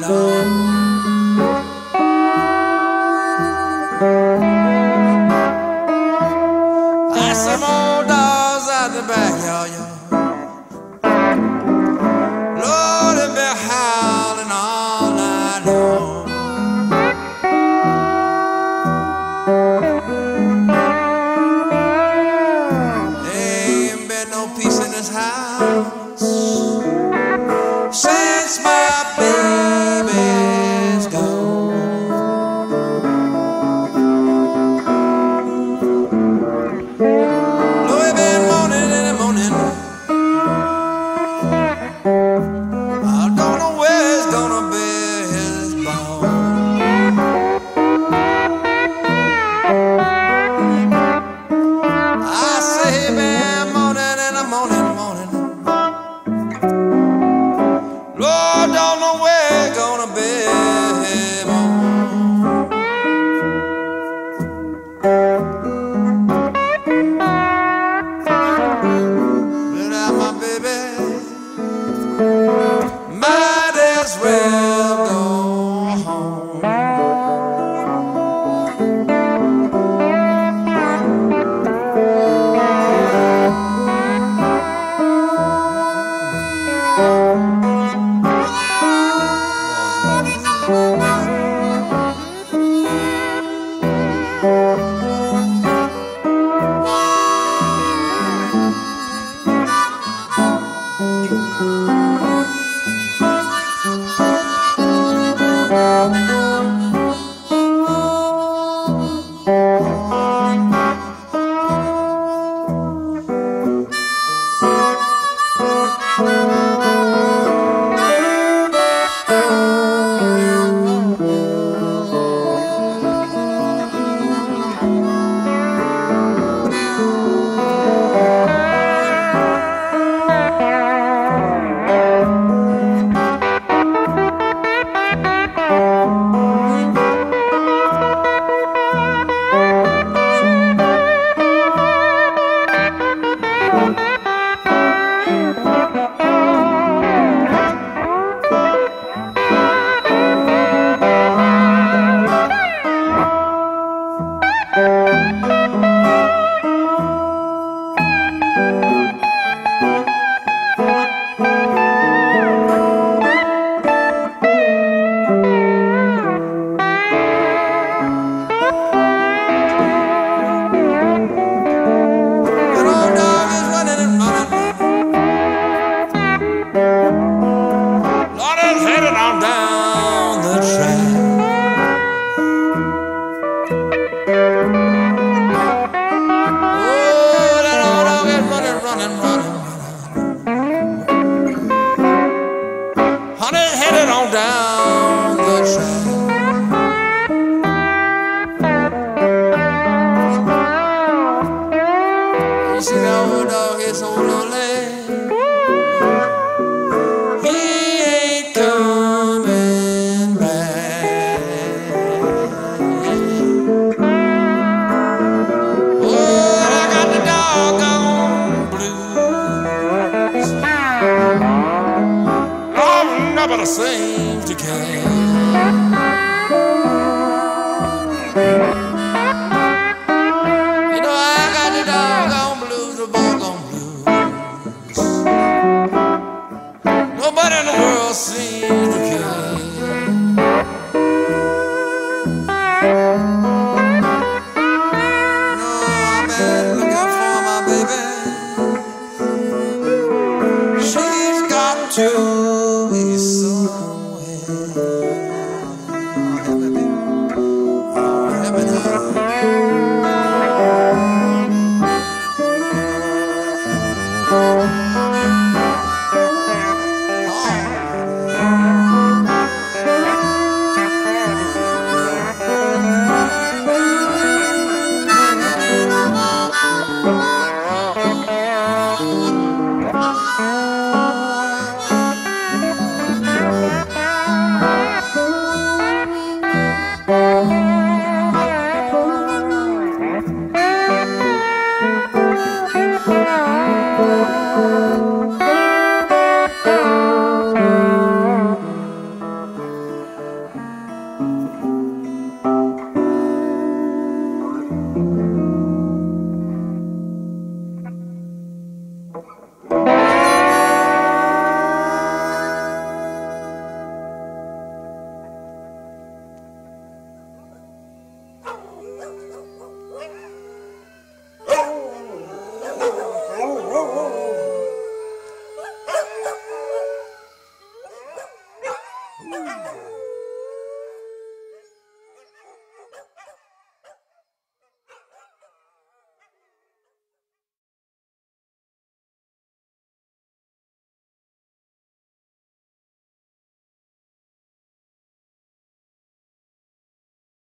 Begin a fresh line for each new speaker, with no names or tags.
long. I some old dogs out the backyard, y'all. Lord, they've been howling all night long. There ain't been no peace in this house since my baby's gone. Lord, we've been moaning in the morning. I don't know where it's gonna be his bone. I say he been moaning in the morning, morning. Lord, don't know where it's gonna be his bone. Without my baby, might as well go home. Down the track. You see that old dog is so lonely. He ain't coming back. Oh, I got the doggone blues. Oh, nobody seems to care. You know I got the doggone blues, the doggone blues. Nobody in the world seems to care. No, I've been looking for my baby. She's got to be somewhere.